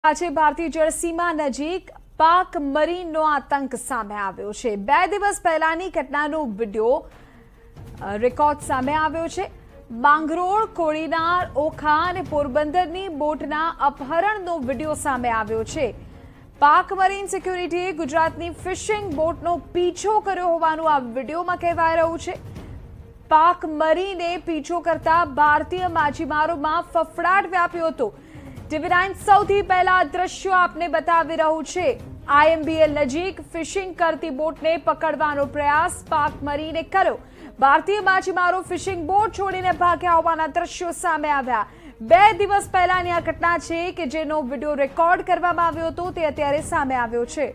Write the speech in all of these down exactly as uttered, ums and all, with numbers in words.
આજે ભારતીય જળસીમા નજીક પાક મરીનનો આતંક સામે આવ્યો છે। બે દિવસ પહેલાની ઘટનાનો વિડિયો રેકોર્ડ સામે આવ્યો છે। માંગરોળ, કોડીનાર, ઓખા અને પોરબંદરની બોટના અપહરણનો વિડિયો સામે આવ્યો છે। પાક મરીન સિક્યુરિટીએ ગુજરાતની ફિશિંગ બોટનો પીછો કર્યો હોવાનું આ વિડિયોમાં કહેવાઈ રહ્યું છે। પાક મરીને પીછો કરતા ભારતીય માછીમારોમાં ફફડાટ વ્યાપ્યો હતો। ટીવી નાઇન સૌથી પહેલા દ્રશ્યો આપને બતાવી રહ્યું છે। આઈએમબીએલ નજીક ફિશિંગ કરતી બોટને પકડવાનો પ્રયાસ પાક મરીને કર્યો। ભારતીય માછીમારો ફિશિંગ બોટ છોડીને ભાગ્યા હોવાના દ્રશ્યો સામે આવ્યા। બે દિવસ પહેલાની આ ઘટના છે કે જેનો વિડિયો રેકોર્ડ કરવામાં આવ્યો હતો તે અત્યારે સામે આવ્યો છે।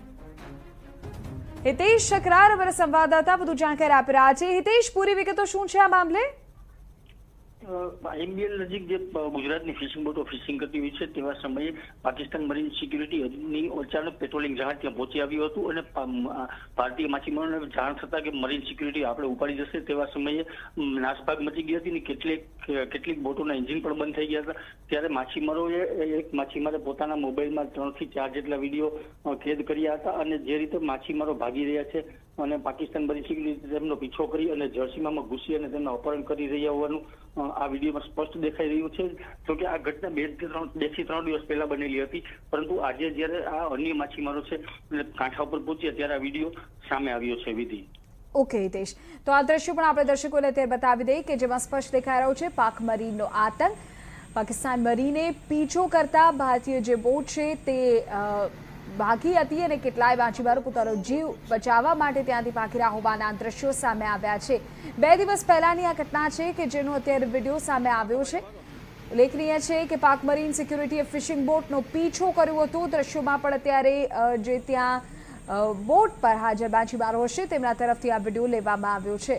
હિતેશ ચક્રાર અમારા સંવાદદાતા વધુ જાણકારી આપી રહ્યા છે। હિતેશ, પૂરી વિગતો શું છે આ મામલે? આઈએમબીએલ નજીક જે ગુજરાતની ફિશિંગ બોટો ફિશિંગ કરતી હોય છે તેવા સમયે પાકિસ્તાન મરીન સિક્યુરિટીની અચાનક પેટ્રોલિંગ જહાજ ત્યાં પહોંચી આવ્યું હતું અને ભારતીય માછીમારોને જાણ થતા કે મરીન સિક્યુરિટી આપણે ઉપાડી જશે તેવા સમયે નાસભાગ મચી ગઈ હતી અને કેટલીક કેટલીક બોટોના એન્જિન પણ બંધ થઈ ગયા હતા। ત્યારે માછીમારોએ એક માછીમારે પોતાના મોબાઈલમાં ત્રણ થી ચાર જેટલા વિડીયો કેદ કર્યા હતા અને જે રીતે માછીમારો ભાગી રહ્યા છે અને પાકિસ્તાન મરીન સિક્યુરિટી તેમનો પીછો કરી અને જળસીમામાં ઘૂસી અને તેમનું અપહરણ કરી રહ્યા હોવાનું આ વિડીયોમાં સ્પષ્ટ દેખાઈ રહ્યું છે। જો કે આ ઘટના બે થી ત્રણ બે થી ત્રણ દિવસ પહેલા બનેલી હતી, પરંતુ આજે જ્યારે આ અન્ય માછીમારો છે કાંઠા ઉપર પહોંચ્યા ત્યારે આ વિડીયો સામે આવ્યો છે। વિધિ ઓકે હિતેશ, તો આ દ્રશ્યો પણ આપણે દર્શકોને અત્યારે બતાવી દઈએ કે જેમાં સ્પષ્ટ દેખાઈ રહ્યો છે પાક મરીનનો આતંક। પાકિસ્તાન મરીને પીછો કરતા ભારતીય જે બોટ છે તે ભાગી હતી અને કેટલાય માછીમારો પોતાનો જીવ બચાવવા માટે ત્યાંથી ભાગી રહ્યા હોવાના દ્રશ્યો સામે આવ્યા છે। બે દિવસ પહેલાની આ ઘટના છે કે જેનો અત્યારે વિડીયો સામે આવ્યો છે। ઉલ્લેખનીય છે કે પાક મરીન સિક્યુરિટીએ ફિશિંગ બોટનો પીછો કર્યો હતો। દ્રશ્યોમાં પણ અત્યારે જે ત્યાં બોટ પર હાજર માછીમારો હશે તેમના તરફથી આ વિડીયો લેવામાં આવ્યો છે।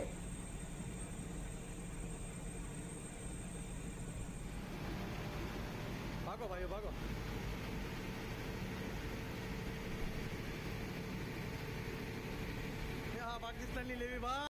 ભાગો ભાઈઓ ભાગો। પાકિસ્તાની લેવી